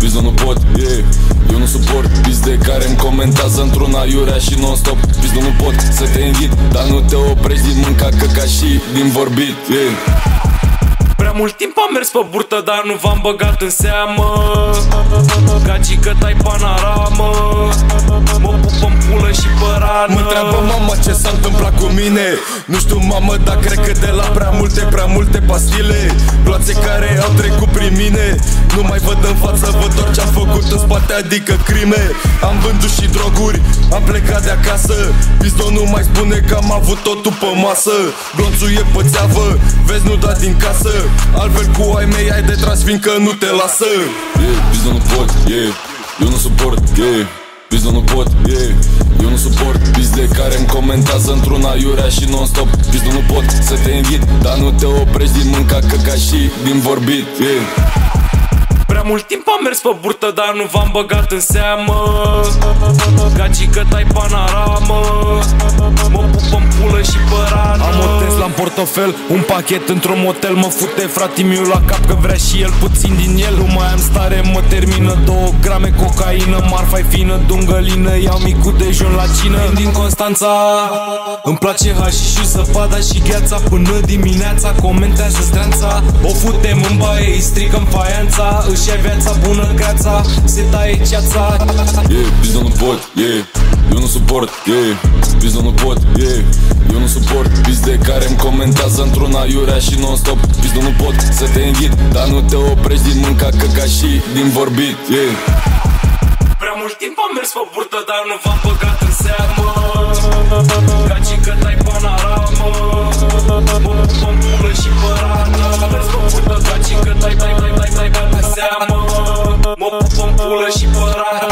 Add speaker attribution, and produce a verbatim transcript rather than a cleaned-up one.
Speaker 1: Pizdo nu pot, yeah. Eu nu suport piz de care îmi comentează într-una iurea și non-stop. Pizdo nu pot să te invit, dar nu te oprești din mânca căca și din vorbit, yeah.
Speaker 2: Prea mult timp am mers pe burtă, dar nu v-am băgat în seamă. Gagică tai panoramă, mă pupă-n pulă și pe rană.
Speaker 3: Mă întreabă mama ce s-a întâmplat cu mine. Nu știu mamă, dar cred că de la prea multe, prea multe pastile, gloațe care au trecut prin mine. Nu mai văd în față, văd tot ce-am făcut în spate, adică crime. Am vândut și droguri, am plecat de acasă. Pizdo nu mai spune că am avut totul pe masă. Glonțul e pe țeavă, vezi nu da din casă. Altfel cu ai mei ai de tras, fiindcă nu te lasă.
Speaker 1: Yeah, pizdo nu pot, yeah. Eu nu suport, yeah. Pizdo nu pot, yeah. Eu nu suport piz de care îmi comentează într-una iurea și non-stop. Pizdo nu pot să te invit, dar nu te oprești din mânca căca și din vorbit, yeah.
Speaker 2: Prea mult timp am mers pe burtă, dar nu v-am băgat în seamă. Gagică tai panoramă, mă pupă-n pulă și pe rană.
Speaker 3: Am o Tesla în portofel, un pachet într-un motel. Mă fute fratimiu la cap că vrea și el puțin din el. Nu mai am stare, mă termină două grame cocaină. Marfa-i fină, dungălină, iau micul dejun la cină. Vin din Constanța, îmi place hașișul, zăpada și gheața. Până dimineața comentează stranța. O futem în baie, îi stricăm faianța. Își ia viața bună, greața, se taie ceața.
Speaker 1: Yeah, pizdo nu pot, yeah. Eu nu suport, yeah. Pizdo nu pot, yeah. Eu nu suport piz de care îmi comentează într-una iurea și non-stop. Pizdo nu pot să te invit, dar nu te oprești din mânca căca și din vorbit, yeah.
Speaker 2: Prea mult timp am mers pe burtă, dar nu v-am băgat în seamă. Gagică tai panoramă, mă pupă-n pulă și pe rană. Mers pe burtă, gagică tai tai tai tai tai tai în seamă. Mă pupă-n pulă și pe rană.